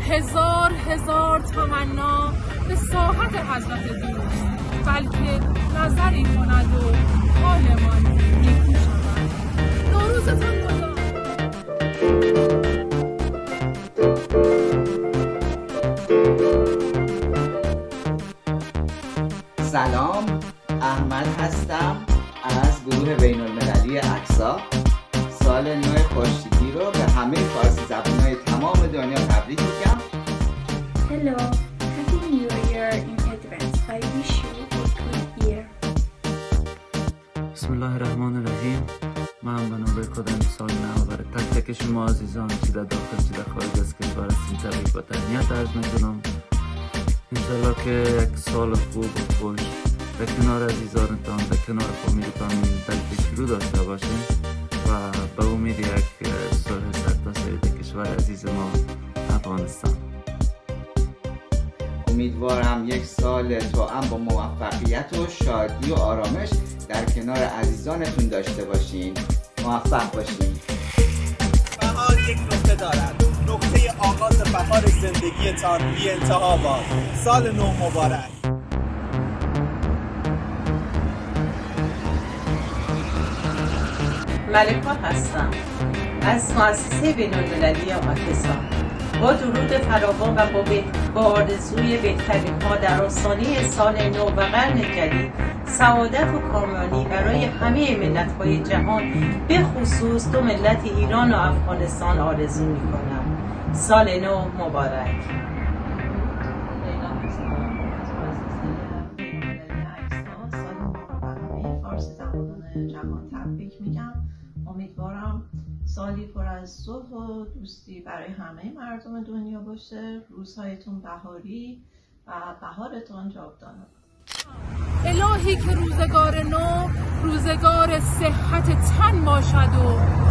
هزار تمنا به ساحت حضرت دوست، بلکه نظری کند و حالمان نیکو شود. نوروزتان مبارک. سلام، احمد هستم از گروه بین المللی اقصا. سال نو خورشیدی رو به همه فارسی زبان‌های تمام دنیا تبریک میگم. Hello, Happy New Year in advance. I wish you a good year. بسم الله الرحمن الرحیم. من بنابرای خودم سال نو برای تک تک شما عزیزان چی در داخل چی در خارج از کشور هستین تبریک و تهنیت عرض میکنم. انشالله که یک سال خوب و خوش در کنار عزیزانتان، در کنار فامیلتان در شروع داشته باشین و به امید یک صلح سرتاسر در کشور عزیز ما افغانستان. امیدوارم یک سال توأم با موفقیت و شادی و آرامش در کنار عزیزانتون داشته باشین. موفق باشین. بهار یک نقطه دارد، نقطه آغاز بهار زندگیتان بی انتها باد. سال نو مبارک. ملکا هستم از مؤسسه بین‌المللی آماکسان. با درود فراوان و با آرزوی بهترین ها در آستانه سال نو و قرن جدید، سعادت و کامیابی برای همه ملت‌های جهان، به خصوص دو ملت ایران و افغانستان آرزو می‌کنم. سال نو مبارک. جهان تبریک میگم. امیدوارم سالی پر از صلح و دوستی برای همه مردم دنیا باشه. روزهایتون بهاری و بهارتون جاودانه. الهی که روزگار نو روزگار صحت تن باشد و